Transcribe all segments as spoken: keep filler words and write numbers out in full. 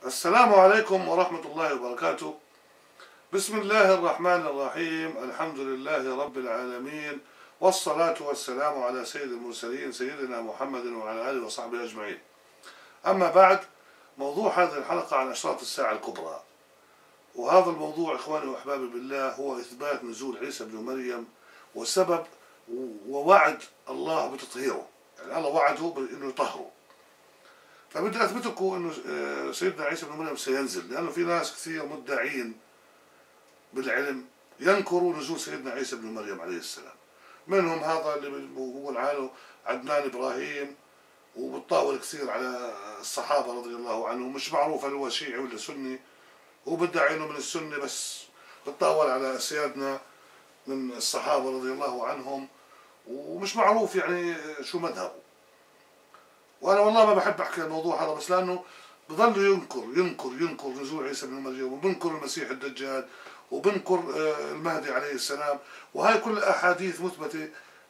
السلام عليكم ورحمة الله وبركاته. بسم الله الرحمن الرحيم. الحمد لله رب العالمين، والصلاة والسلام على سيد المرسلين سيدنا محمد وعلى آله وصحبه أجمعين. أما بعد، موضوع هذه الحلقة عن أشراط الساعة الكبرى، وهذا الموضوع إخواني وأحبابي بالله هو إثبات نزول عيسى بن مريم وسبب ووعد الله بتطهيره، يعني الله وعده بأنه يطهره. فبدي أثبت لكم أنه سيدنا عيسى بن مريم سينزل، لأنه في ناس كثير مدعين بالعلم ينكروا نزول سيدنا عيسى بن مريم عليه السلام. منهم هذا اللي بيقول عنه عدنان إبراهيم، وبتطاول كثير على الصحابة رضي الله عنهم، مش معروف هل هو شيعي ولا سني، وبدعي انه من السنة بس بتطاول على سيادنا من الصحابة رضي الله عنهم، ومش معروف يعني شو مذهبه. وانا والله ما بحب احكي الموضوع هذا، بس لانه بضل ينكر ينكر ينكر نزول عيسى بن مريم، وبنكر المسيح الدجال، وبنكر المهدي عليه السلام، وهي كل احاديث مثبته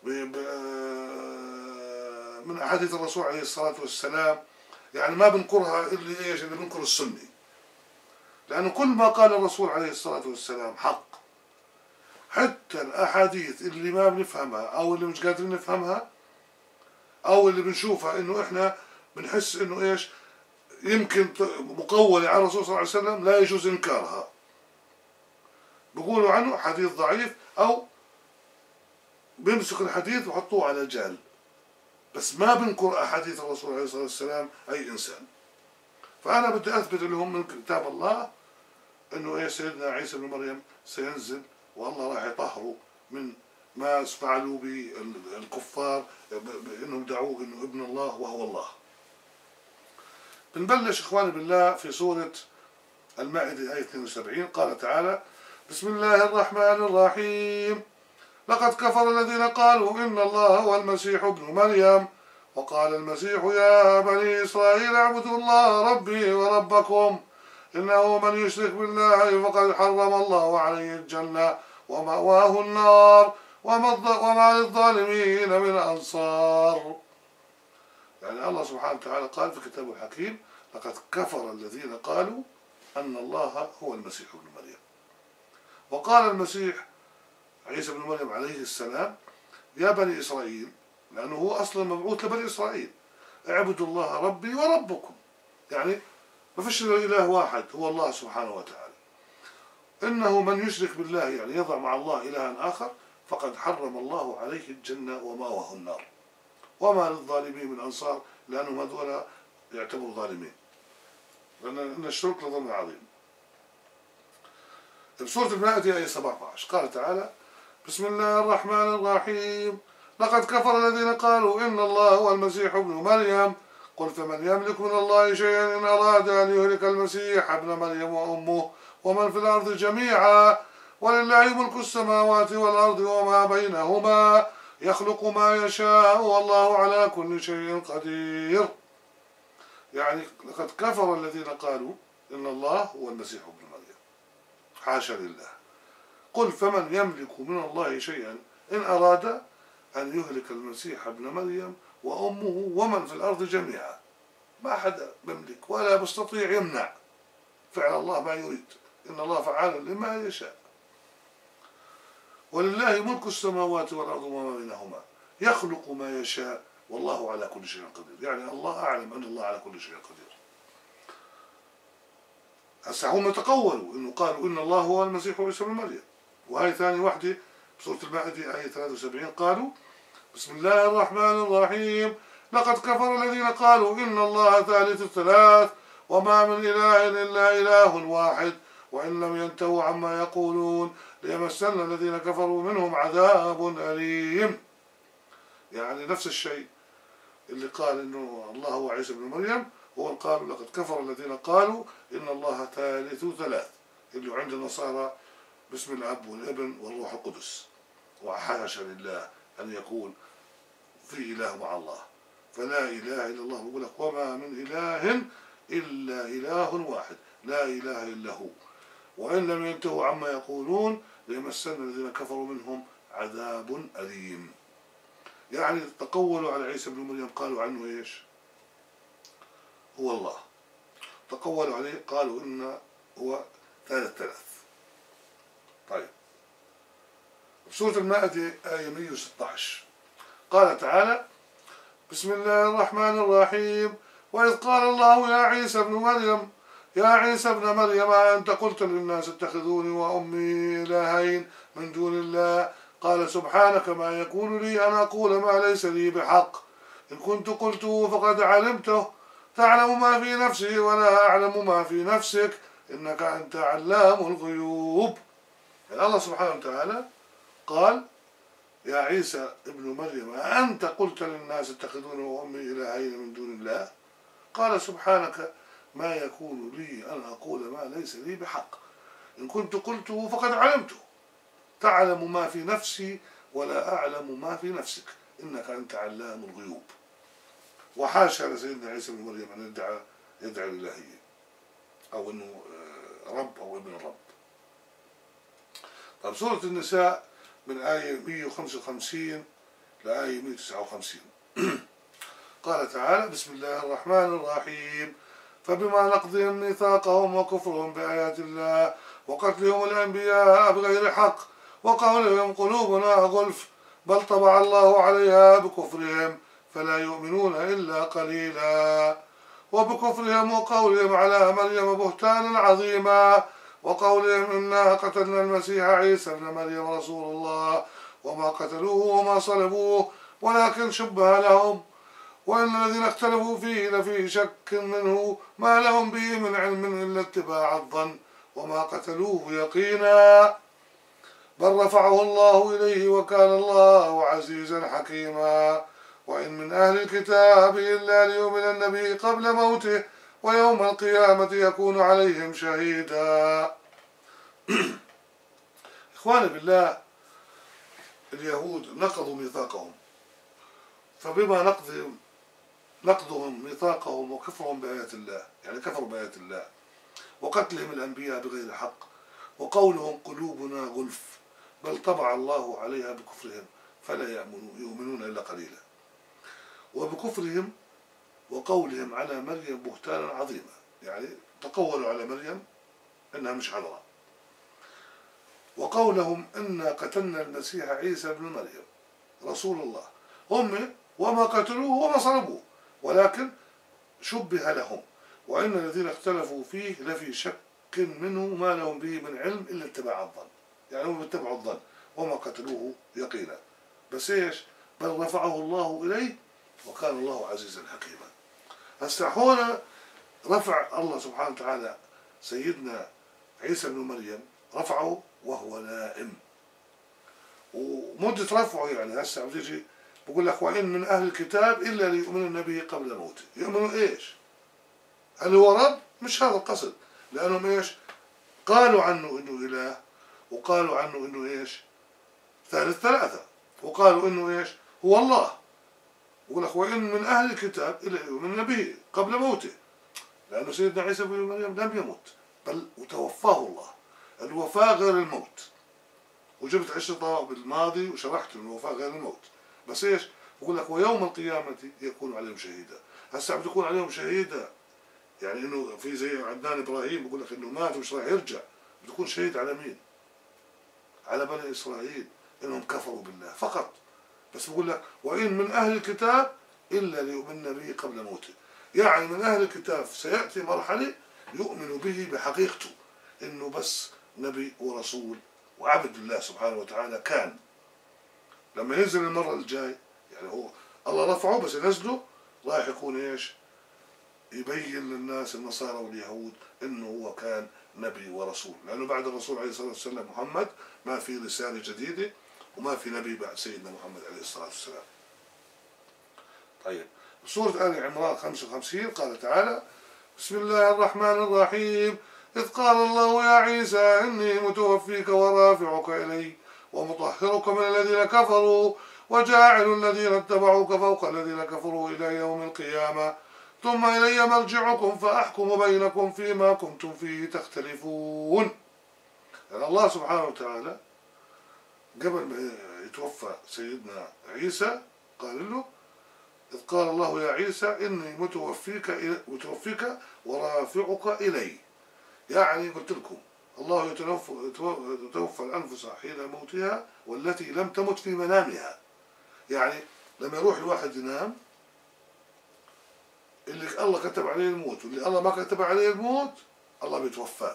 من احاديث الرسول عليه الصلاه والسلام، يعني ما بنكرها اللي ايش اللي بنكر السني، لانه كل ما قال الرسول عليه الصلاه والسلام حق. حتى الاحاديث اللي ما بنفهمها او اللي مش قادرين نفهمها او اللي بنشوفها انه احنا بنحس انه ايش يمكن مقولة على الرسول صلى الله عليه وسلم، لا يجوز انكارها، بيقولوا عنه حديث ضعيف او بيمسك الحديث وحطوه على جال، بس ما بنكر احاديث الرسول عليه الصلاه والسلام اي انسان. فانا بدي اثبت لهم من كتاب الله انه ايه سيدنا عيسى بن مريم سينزل، والله راح يطهره من ما فعلوا بالكفار بانهم دعوه انه ابن الله وهو الله. بنبلش اخواني بالله في سوره المائده ايه اثنين وسبعين. قال تعالى: بسم الله الرحمن الرحيم. لقد كفر الذين قالوا إن الله هو المسيح ابن مريم، وقال المسيح يا بني إسرائيل اعبدوا الله ربي وربكم، إنه من يشرك بالله فقد حرم الله عليه الجنة ومأواه النار وما للظالمين من أنصار. يعني الله سبحانه وتعالى قال في كتابه الحكيم: لقد كفر الذين قالوا أن الله هو المسيح ابن مريم. وقال المسيح عيسى بن مريم عليه السلام: يا بني إسرائيل، لأنه هو أصلا مبعوث لبني إسرائيل، اعبدوا الله ربي وربكم، يعني ما فيش إلا إله واحد هو الله سبحانه وتعالى. إنه من يشرك بالله، يعني يضع مع الله إلها آخر، فقد حرم الله عليه الجنة ومأواه النار وما للظالمين من أنصار، لأنهم هذول يعتبروا ظالمين، لأن الشرك لظلم عظيم. بسورة المائدة آية سبعة عشر قال تعالى: بسم الله الرحمن الرحيم. لقد كفر الذين قالوا إن الله هو المسيح ابن مريم، قل فمن يملك من الله شيئا إن أراد أن يهلك المسيح ابن مريم وأمه ومن في الأرض جميعا، ولله ملك السماوات والأرض وما بينهما، يخلق ما يشاء والله على كل شيء قدير. يعني لقد كفر الذين قالوا إن الله هو المسيح ابن مريم، حاشا لله. قل فمن يملك من الله شيئا إن أراد أن يهلك المسيح ابن مريم وأمه ومن في الأرض جميعا. ما حدا بملك ولا بيستطيع يمنع فعل الله ما يريد، إن الله فعال لما يشاء. ولله ملك السماوات والأرض وما بينهما، يخلق ما يشاء والله على كل شيء قدير. يعني الله أعلم أن الله على كل شيء قدير. هسه هم تقولوا إنه قالوا إن الله هو المسيح عيسى بن مريم، وهي ثاني وحدة بسورة المائدة آية ثلاثة وسبعين قالوا: بسم الله الرحمن الرحيم. لقد كفر الذين قالوا إن الله ثالث الثلاث وما من إله إلا إله واحد وإن لم ينتهوا عما يقولون ليمسن الذين كفروا منهم عذاب أليم. يعني نفس الشيء اللي قال إنه الله هو عيسى بن مريم، هو قالوا لقد كفر الذين قالوا إن الله ثالث ثلاث، اللي عند النصارى باسم الأب والابن والروح القدس، وحاشا لله أن يكون في إله مع الله، فلا إله إلا الله. بيقول لك: وما من إله إلا إله واحد لا إله إلا هو وإن لم ينتهوا عما يقولون ليمسن الذين كفروا منهم عذاب أليم. يعني تقولوا على عيسى بن مريم، قالوا عنه إيش؟ هو الله. تقولوا عليه قالوا إنه هو ثالث ثلاث. طيب، سورة المائدة آية مئة وستة عشر قال تعالى: بسم الله الرحمن الرحيم. وإذ قال الله يا عيسى ابن مريم يا عيسى ابن مريم أنت قلت للناس اتخذوني وأمي إلهين من دون الله قال سبحانك ما يكون لي أن أقول ما ليس لي بحق إن كنت قلته فقد علمته تعلم ما في نفسي ولا أعلم ما في نفسك إنك أنت علام الغيوب. يعني الله سبحانه وتعالى قال: يا عيسى ابن مريم أنت قلت للناس اتخذوني وأمي إلهين من دون الله قال سبحانك ما يكون لي أن أقول ما ليس لي بحق إن كنت قلته فقد علمته تعلم ما في نفسي ولا أعلم ما في نفسك إنك أنت علام الغيوب. وحاشا لسيدنا عيسى بن مريم أن يدعى يدعي الإلهية أو أنه رب أو ابن الرب. طيب، سورة النساء من آية مئة وخمسة وخمسين لآية مئة وتسعة وخمسين قال تعالى: بسم الله الرحمن الرحيم. فبما نقضهم ميثاقهم وكفرهم بآيات الله وقتلهم الأنبياء بغير حق وقولهم قلوبنا غلف بل طبع الله عليها بكفرهم فلا يؤمنون إلا قليلا وبكفرهم وقولهم على مريم بهتانا عظيما وقولهم إنا قتلنا المسيح عيسى ابن مريم رسول الله وما قتلوه وما صلبوه ولكن شبه لهم وإن الذين اختلفوا فيه لفي شك منه ما لهم به من علم إلا اتباع الظن وما قتلوه يقينا بل رفعه الله إليه وكان الله عزيزا حكيما وإن من أهل الكتاب إلا ليؤمنن به قبل موته ويوم القيامة يكون عليهم شهيدا. إخواني بالله، اليهود نقضوا ميثاقهم، فبما نقضهم نقضهم ميثاقهم وكفرهم بآيات الله، يعني كفروا بآيات الله، وقتلهم الأنبياء بغير حق وقولهم قلوبنا غلف بل طبع الله عليها بكفرهم فلا يؤمنون إلا قليلا وبكفرهم وقولهم على مريم بهتانا عظيما، يعني تقولوا على مريم إنها مش عذراء، وقولهم إنا قتلنا المسيح عيسى ابن مريم رسول الله هم وما قتلوه وما صلبوه ولكن شبه لهم وإن الذين اختلفوا فيه لفي شك منه ما لهم به من علم إلا اتباع الظن، يعني هم اتبعوا الظن وما قتلوه يقينا. بس إيش؟ بل رفعه الله إليه وكان الله عزيزا حكيما. هسه هنا رفع الله سبحانه وتعالى سيدنا عيسى بن مريم، رفعه وهو نائم، ومدة رفعه يعني هسه عم تيجي بقول لك وإن من أهل الكتاب إلا ليؤمنن به قبل موته. يؤمنوا إيش؟ هل هو رب؟ مش هذا القصد، لأنهم إيش؟ قالوا عنه إنه إله وقالوا عنه إنه إيش؟ ثالث ثلاثة، وقالوا إنه إيش؟ هو الله. يقول لك وإن من أهل الكتاب إلا ليؤمنن به قبل موته، لأنه سيدنا عيسى بن مريم لم يمت بل وتوفاه الله. الوفاة غير الموت، وجبت عشرة بالماضي وشرحت إن الوفاة غير الموت. بس إيش؟ يقول لك ويوم القيامة يكون عليهم شهيدا. هسه عم تكون عليهم شهيدا، يعني إنه في زي عدنان إبراهيم بقول لك إنه مات ومش راح يرجع، بتكون شهيد على مين؟ على بني إسرائيل إنهم كفروا بالله فقط. بس بقول لك وإن من أهل الكتاب إلا ليؤمن به قبل موته، يعني من أهل الكتاب سيأتي مرحلة يؤمن به بحقيقته إنه بس نبي ورسول وعبد الله سبحانه وتعالى. كان لما ينزل المرة الجاي يعني هو الله رفعه بس ينزله راح يكون إيش؟ يبين للناس النصارى واليهود إنه هو كان نبي ورسول، لأنه بعد الرسول عليه الصلاة والسلام محمد ما في رسالة جديدة وما في نبي بعد سيدنا محمد عليه الصلاة والسلام. طيب، سورة آل عمران خمسة وخمسين قال تعالى: بسم الله الرحمن الرحيم. إذ قال الله يا عيسى إني متوفيك ورافعك إلي ومطهرك من الذين كفروا وجاعل الذين اتبعوك فوق الذين كفروا إلى يوم القيامة ثم إلي مرجعكم فأحكم بينكم فيما كنتم فيه تختلفون. يعني الله سبحانه وتعالى قبل ما يتوفى سيدنا عيسى قال له إذ قال الله يا عيسى إني متوفيك متوفيك ورافعك إلي. يعني قلت لكم الله يتوفى, يتوفى الأنفس حين موتها والتي لم تمت في منامها. يعني لما يروح الواحد ينام اللي الله كتب عليه الموت واللي الله ما كتب عليه الموت الله بيتوفاه.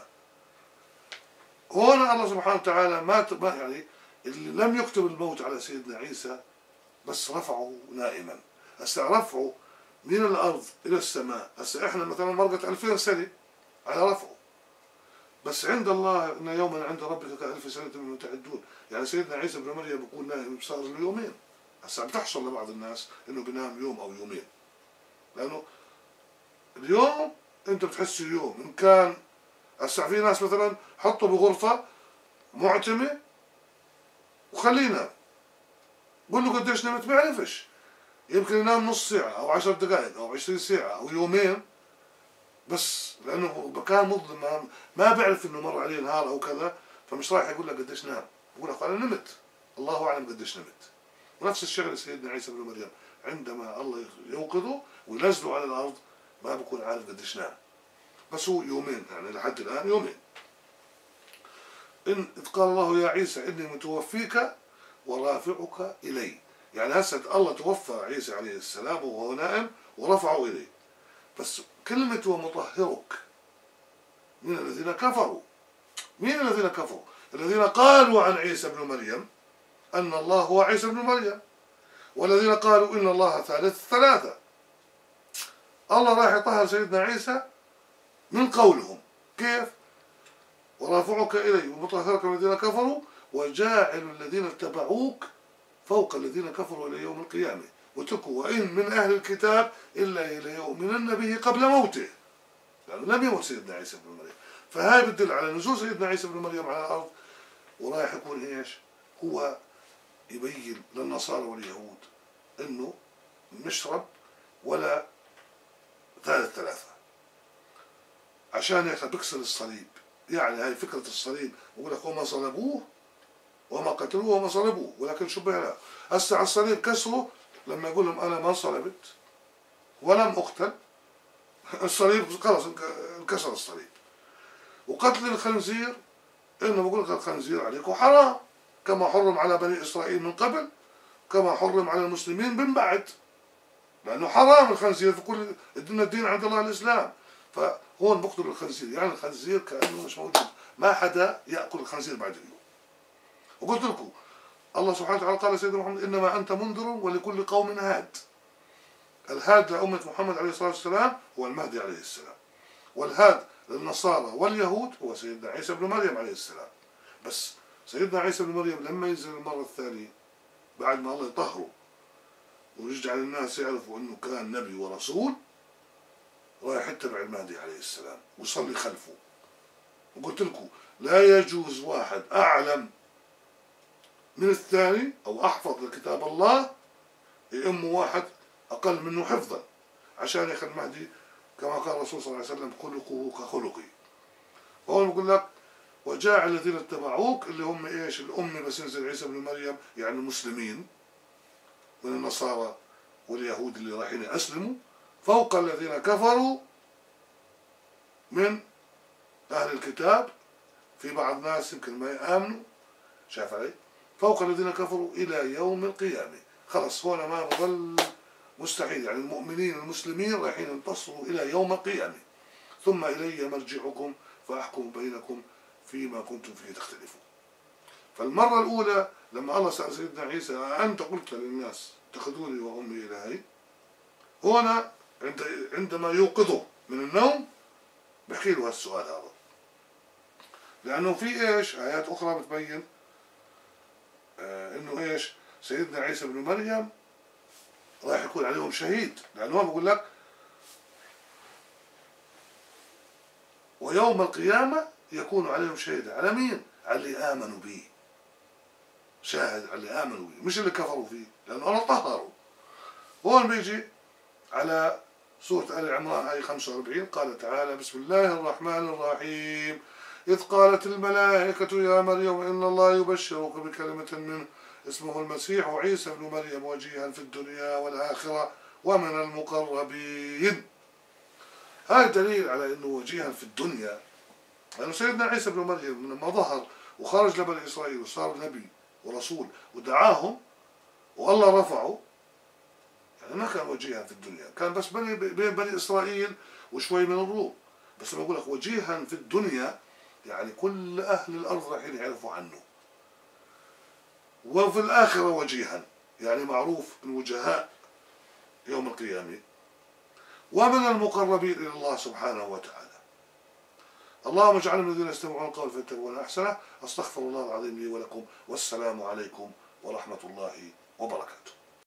هنا الله سبحانه وتعالى ما يعني اللي لم يكتب الموت على سيدنا عيسى بس رفعه نائما. هسه رفعه من الأرض إلى السماء. هسه إحنا مثلا مرقت ألفين سنة على رفعه، بس عند الله إن يوما عند ربك كألف سنة مما تعدون. يعني سيدنا عيسى بن مريم بيكون نائم صار له يومين. هسه عم تحصل لبعض الناس إنه بينام يوم أو يومين، لأنه اليوم أنت بتحس اليوم إن كان هسه في ناس مثلا حطه بغرفة معتمة وخليه ينام، قول له قديش نمت ما يعرفش، يمكن ينام نص ساعة أو عشر دقائق أو عشرين ساعة أو يومين، بس لأنه مكان مظلم ما, ما بيعرف إنه مر عليه نهار أو كذا، فمش رايح يقول لك قديش نام، يقول لك أنا نمت، الله أعلم قديش نمت. ونفس الشغل سيدنا عيسى بن مريم عندما الله يوقظه وينزله على الأرض ما بكون عارف قديش نام، بس هو يومين يعني لحد الآن يومين. إن إذ قال الله يا عيسى إني متوفيك ورافعك إلي. يعني هسه الله توفى عيسى عليه السلام وهو نائم ورفعه إليه، بس كلمة ومطهرك من الذين كفروا. مين الذين كفروا؟ الذين قالوا عن عيسى بن مريم أن الله هو عيسى بن مريم، والذين قالوا إن الله ثالث ثلاثة. الله راح يطهر سيدنا عيسى من قولهم. كيف؟ ورافعك إلي ومطهرك من الذين كفروا وجاعل الذين اتبعوك فوق الذين كفروا إلى يوم القيامة. وتكوا وإن من أهل الكتاب إلا ليؤمنن به قبل موته، لأنه لم يمت سيدنا عيسى بن مريم. فهاي بتدل على نزول سيدنا عيسى بن مريم على الأرض، ورايح يكون إيش؟ هو يبين للنصارى واليهود إنه مش رب ولا ثالث ثلاثة، عشان هيك بكسر الصليب. يعني هاي فكرة الصليب، يقول لك وما صلبوه وما قتلوه وما صلبوه ولكن شبه له. هسه على الصليب كسره لما يقول لهم أنا ما صلبت ولم أقتل، الصليب خلاص انكسر الصليب. وقتل الخنزير إنه بقول لك الخنزير عليكم حرام كما حرم على بني إسرائيل من قبل كما حرم على المسلمين من بعد، لأنه حرام الخنزير في كل الدين، الدين عند الله الإسلام. فهون بقتل الخنزير، يعني الخنزير كأنه مش موجود، ما حدا يأكل الخنزير بعد اليوم. وقلت لكم الله سبحانه وتعالى قال سيدنا محمد إنما أنت منذر ولكل قوم هاد. الهاد لأمة محمد عليه الصلاة والسلام هو المهدي عليه السلام، والهاد للنصارى واليهود هو سيدنا عيسى بن مريم عليه السلام. بس سيدنا عيسى بن مريم لما ينزل المرة الثانية بعد ما الله يطهره ويجعل الناس يعرفوا أنه كان نبي ورسول، رايح يتبع المهدي عليه السلام ويصلي خلفه. وقلت لكم لا يجوز واحد أعلم من الثاني أو أحفظ لكتاب الله يأم واحد أقل منه حفظا، عشان يخلي المهدي كما قال الرسول صلى الله عليه وسلم خلقه كخلقي. فهو بيقول لك وجاعل الذين اتبعوك اللي هم إيش؟ الأمة بس ينزل عيسى بن مريم، يعني المسلمين من النصارى واليهود اللي رايحين يسلموا، فوق الذين كفروا من أهل الكتاب. في بعض الناس يمكن ما يآمنوا، شايف علي؟ فوق الذين كفروا إلى يوم القيامة. خلص هنا ما بظل مستحيل، يعني المؤمنين المسلمين رايحين ينتصروا إلى يوم القيامة. ثم إلي مرجعكم فأحكم بينكم فيما كنتم فيه تختلفون. فالمرة الأولى لما الله سأل سيدنا عيسى أنت قلت للناس اتخذوني وأمي إلهي، هنا عندما يوقظه من النوم بحكي له هالسؤال هذا، لأنه في إيش آيات أخرى بتبين آه إنه إيش سيدنا عيسى بن مريم راح يكون عليهم شهيد، لأنه هو بقول لك ويوم القيامة يكون عليهم شهيد. على مين؟ على اللي آمنوا به، شاهد على اللي آمنوا به مش اللي كفروا فيه، لأنه الله طهروا. هون بيجي على سورة آل عمران آية خمسة وأربعين قال تعالى بسم الله الرحمن الرحيم إذ قالت الملائكة يا مريم إن الله يبشرك بكلمة منه اسمه المسيح عيسى بن مريم وجيها في الدنيا والآخرة ومن المقربين. هذا دليل على أنه وجيها في الدنيا، لأنه سيدنا عيسى بن مريم لما ظهر وخرج لبني إسرائيل وصار نبي ورسول ودعاهم والله رفعه، يعني ما كان وجيها في الدنيا، كان بس بني بين بني إسرائيل وشوي من الروم. بس لما أقول لك وجيها في الدنيا يعني كل أهل الأرض رايحين يعرفوا عنه. وفي الآخرة وجيها يعني معروف من وجهاء يوم القيامة. ومن المقربين إلى الله سبحانه وتعالى. اللهم اجعلنا من الذين يستمعون القول فيتبعون أحسنه. أستغفر الله العظيم لي ولكم، والسلام عليكم ورحمة الله وبركاته.